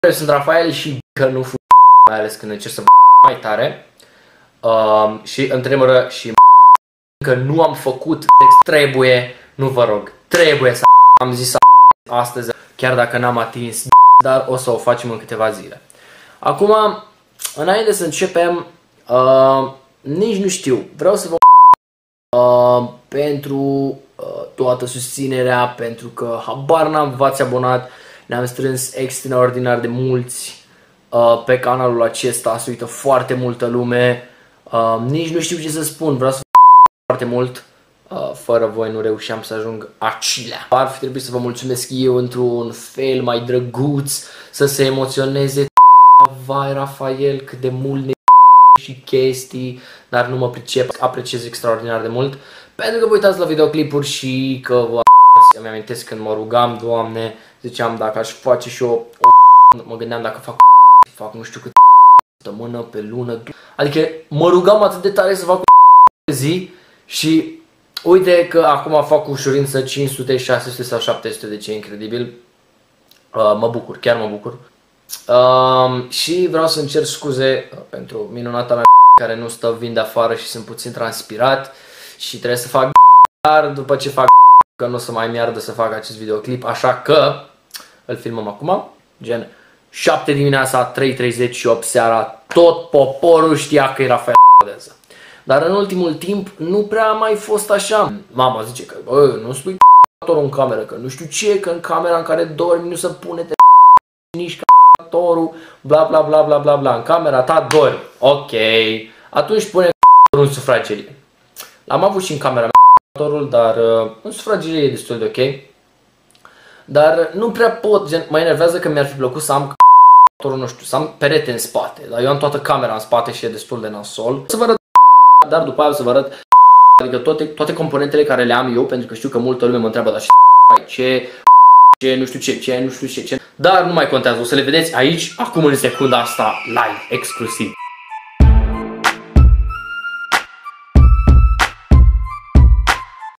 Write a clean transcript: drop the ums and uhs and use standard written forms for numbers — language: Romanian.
Eu sunt Rafael și că nu fu mai ales când încerc să mai tare. Și îmi tremură și că nu am făcut trebuie, nu vă rog, trebuie să am zis astăzi, chiar dacă n-am atins, dar o să o facem în câteva zile. Acum, înainte să începem, nici nu știu, vreau să vă pentru toată susținerea, pentru că habar n-am, v-ați abonat, ne-am strâns extraordinar de mulți pe canalul acesta, se uită foarte multă lume, nici nu știu ce să spun, vreau să vă foarte mult, fără voi nu reușeam să ajung acilea. Ar fi trebuit să vă mulțumesc eu într-un fel mai drăguț, să se emoționeze, vai Rafael, cât de mult ne și chestii, dar nu mă pricep, apreciez extraordinar de mult, pentru că vă uitați la videoclipuri și că vă îmi amintesc când mă rugam, Doamne, ziceam dacă aș face și eu mă gândeam dacă fac nu știu cât săptămână, pe lună, adică mă rugam atât de tare să fac pe zi și uite că acum fac cu ușurință 500, 600 sau 700, de ce e incredibil, mă bucur, chiar mă bucur. Și vreau să-mi cer scuze pentru minunata mea care nu stă vin de afară și sunt puțin transpirat și trebuie să fac dar după ce fac că nu o să mai miardă să fac acest videoclip, așa că îl filmăm acum, gen 7 dimineața, 3:38 seara, tot poporul știa că era Rafael. Dar în ultimul timp nu prea a mai fost așa. Mama zice că nu spui în cameră, că nu știu ce, că în camera în care dormi nu se pune nici bla bla bla bla bla bla, în camera ta dormi. Ok, atunci pune în sufragerie. L-am avut și în camera mea, dar în sufragerie e destul de ok. Dar nu prea pot, gen, mă enervează că mi-ar fi plăcut să am nu știu, să am perete în spate, dar eu am toată camera în spate și e destul de nasol. Să vă arăt, dar după aia să vă arăt, adică toate componentele care le am eu, pentru că știu că multă lume mă întreabă, dar ce, nu știu ce, dar nu mai contează, o să le vedeți aici, acum în secunda asta, live, exclusiv.